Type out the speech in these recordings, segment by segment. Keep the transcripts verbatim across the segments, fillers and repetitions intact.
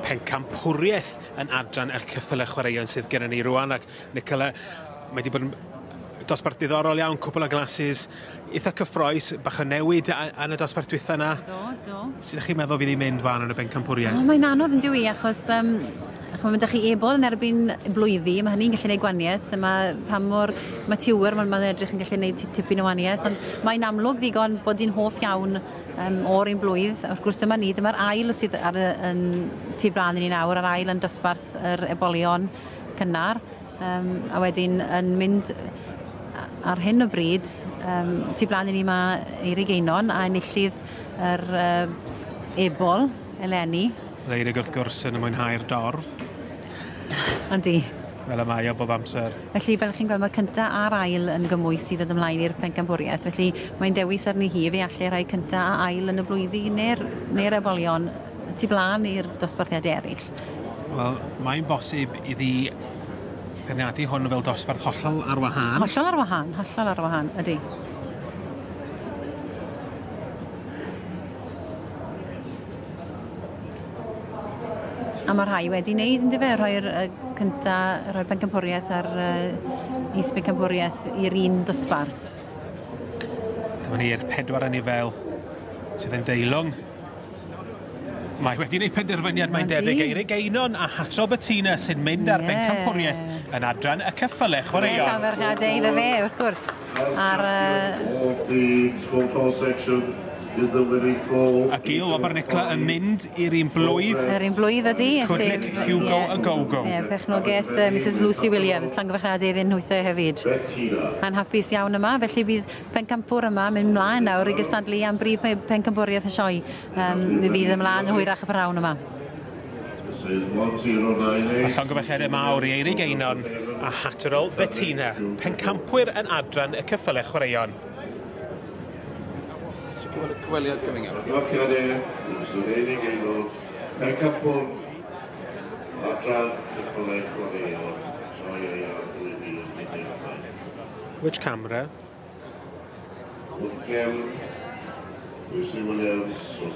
pencampwriaeth yn adran y ceffylau chwaraeon sydd gennym ni rwan, ac Nicola, mae wedi bod yn dosbarth diddorol iawn, cwbl o glasses, eitha cyffroes, bach o newid yn y dosbarth dwytha yna. Do, do. Sut ydych chi'n meddwl fydd hi'n mynd fan yn y bencampwriaeth? O, mae'n anodd yn dwi, achos um, mae ydych chi ebol yn erbyn blwyddi, mae hynny'n gallu gwneud gwaniaeth, mae pa mor matiwr mae'n ma edrych yn gallu gwneud tipyn o waniaeth, ond mae'n amlwg ddigon bod hi'n hoff iawn um, o'r un blwydd. Wrth gwrs dyma ni, dyma'r ail sydd ar y yn tu blaen i ni nawr, yr ail yn dosbarth yr ebolion cynnar, um, a wedyn yn mynd ar hyn o bryd, um, tu blaen i ni mae Eirig Einon a enillydd yr uh, ebol, eleni. Eirig wrth gwrs yn y mwynhau'r dorf. Yndi. Fel y mae o bob amser. Felly, fel chi'n gweld, mae cynta a'r ail yn gymwys i ddod ymlaen i'r pencampwriaeth. Felly, mae'n dewis arni hi fe allu rhai cynta a ail yn y blwyddi neu'r neu ebolion tu blaen i'r dosbarthiadau eraill. Wel, mae'n bosib iddi Gyrniadu hwn fel dosbarth hollol ar wahân. Hollol ar wahân, hollol ar wahân, ydy. A mae rhai wedi wneud yn dyfa, rhoi'r uh, cynta, rhoi'r bencampwriaeth ar uh, is bencampwriaeth i'r un dosbarth. Dyma ni'r pedwar yn ei fel sydd yn deilwng. Mae wedi gwneud penderfyniad, mae'n debyg Eirig Einon a Hatro Bettina sy'n mynd ar bencampwriaeth yn adran y ceffylau chwaraeon. Ie, llawerchadau iddo fe, wrth gwrs. Ar... A Gil Obernicla yn mynd i'r un blwydd. Yr un blwydd ydi. Cwdlic Hugo y Go-Go. Ie, pechnogaeth uh, Mrs Lucy Williams, llongyfarchiadau iddyn nhwytho hefyd. Mae'n hapus iawn yma, felly bydd pencampwr yma mynd mlaen nawr i gystadlu am brif pencampwriaeth y sioe. Um, fydd ymlaen yn hwyrach y prawn yma. A llongyfarchiadau mawr i Eirig Einon a Hatro Bettina, pencampwyr yn adran y ceffylau chwaraeon. Gweliad coming out. Which camera? Lucy Williams,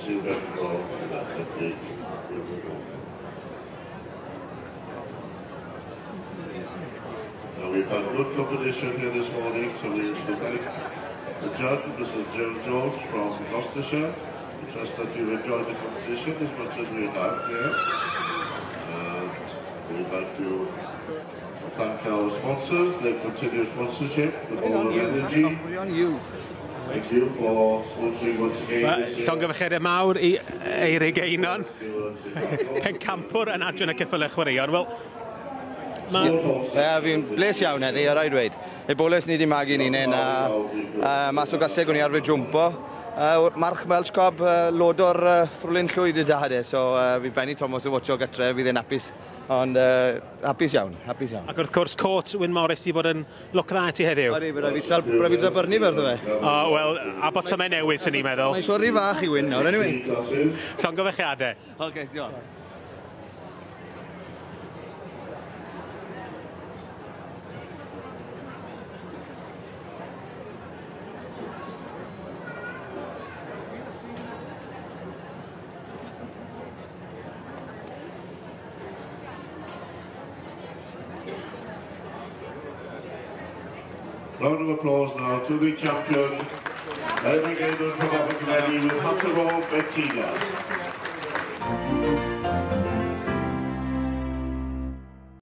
Now we've had good competition here this morning, so we should thank the judge, Missus Joan George from Gloucestershire. We trust that you've enjoyed the competition as much as we have here. And we'd like to thank our sponsors, their continued sponsorship, the Ball of Energy. Thank you for sponsoring once again this year. Llongyfarchiadau mawr i Eirig Einon, pencampwr yn adran y ceffylau chwaraeon. Wel, Ie, fi'n bles iawn heddi, a rai dweud. Eboles ni wedi magu'n unen, a mas o gaseg o'n i arfer jwmpo. March Melchcob, lod o'r ffrwlyn llwyd y dade, so fi Benny Thomas yn watcho gatre, fydd e'n hapus. Ond hapus iawn, hapus iawn. Ac wrth gwrs, Cort Wyn Morris wedi bod yn look dda ti heddiw. Ori, bydd fi tra byrnu fe wrtho fe. O, wel, a botymau newydd sy'n ni'n meddwl. Mae'n sori fach i wyn nawr, anyway. Llongyfarchiadau. Oce, diolch. Round of applause now to the champion, Eirig Einon from Abergavenny with Hatro Bettina.